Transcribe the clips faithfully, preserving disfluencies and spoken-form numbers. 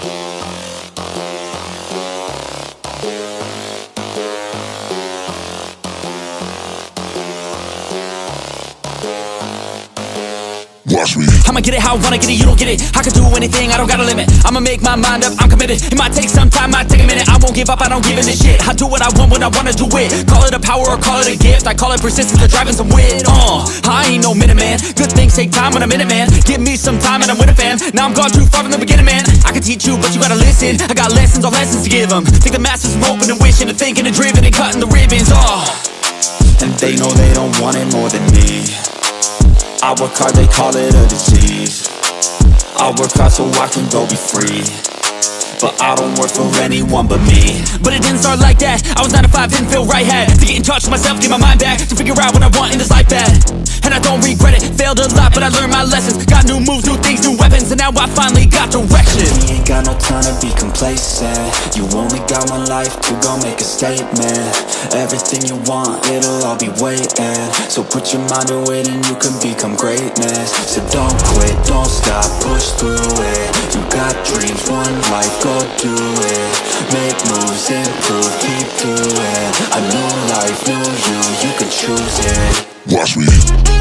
Watch me. I'ma get it how I wanna get it, you don't get it. I can do anything, I don't got a limit. I'ma make my mind up, I'm committed. It might take some time, might take a minute. I won't give up, I don't give in to shit. I do what I want when I wanna do it. Call it a power or call it a gift. I call it persistence or driving some wit. Uh, I ain't no minute man. Good things take time when I'm in it, man. Give me some time and I'm with a fan. Now I'm gone too far from the beginning, man. I can teach you, but you gotta listen. I got lessons, all lessons to give them. Think the masses are open and wishing and thinking and driven and cutting the ribbons. Uh, and they know they don't want it more than me. I work hard, they call it a disease. I work hard so I can go be free, but I don't work for anyone but me. But it didn't start like that. I was nine to five, didn't feel right. Had to get in touch with myself, get my mind back, to figure out what I want in this life bad. And I don't regret it, failed a lot, but I learned my lessons. Got new moves, new things, new weapons, and now I finally got direction. We ain't got no time to be complacent. You only got one life to go make a statement. Everything you want, it'll all be waiting. So put your mind to it and you can become greatness. So don't quit, don't stop, push through it. You got dreams, one life, go do it. Make moves, improve, keep doing. A new life, new you, you can choose it. Watch me.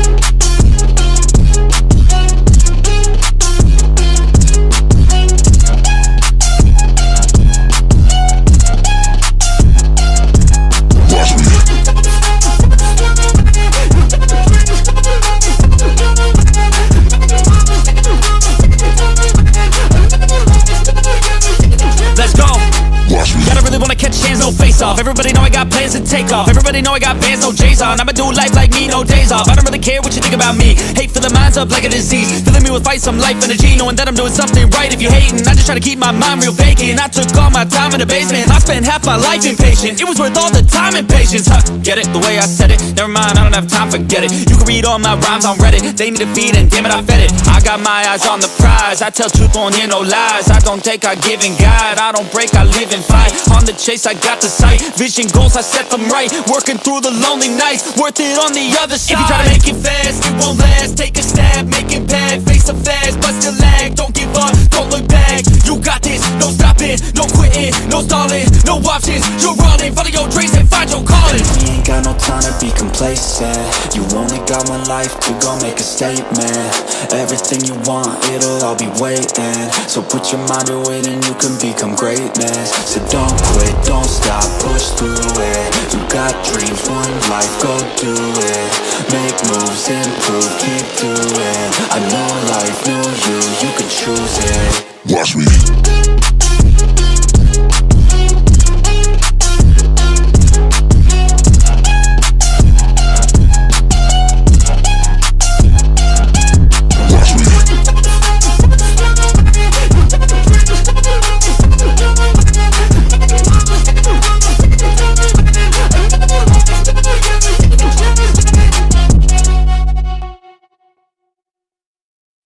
Off. Everybody know I got plans to take off. Everybody know I got bands, no J's on. I'ma do life like me, no days off. I don't really care what you think about me. Hate filling minds up like a disease, filling me with fight, some life energy, knowing that I'm doing something right. If you hating, I just try to keep my mind real vacant. I took all my time in the basement. I spent half my life impatient. It was worth all the time and patience, huh? Get it? The way I said it. Never mind, I don't have time, forget it. You can read all my rhymes on Reddit. They need a feed and damn it, I fed it. I got my eyes on the prize. I tell truth, won't hear no lies. I don't take, I give and guide. I don't break, I live and fight. On the chase, I got the sight. Vision goals, I set them right. Working through the lonely nights, worth it on the other side. If you try to make it fast, it won't last. Take a stab, make it bad. Face the fast, but still lag. Don't give up, don't look back. You got this, no stopping, no quitting, no stalling, no options. You're running, follow your dreams and find your calling. We ain't got no time to be complacent. You only got one life to go make a statement. Everything you want, it'll all be waiting. So put your mind to it and you can become greatness. So don't quit, don't stop, push through it. You got dreams, one life, go do it. Make moves, improve, keep doing. A new life, new you, you can choose it. Watch me.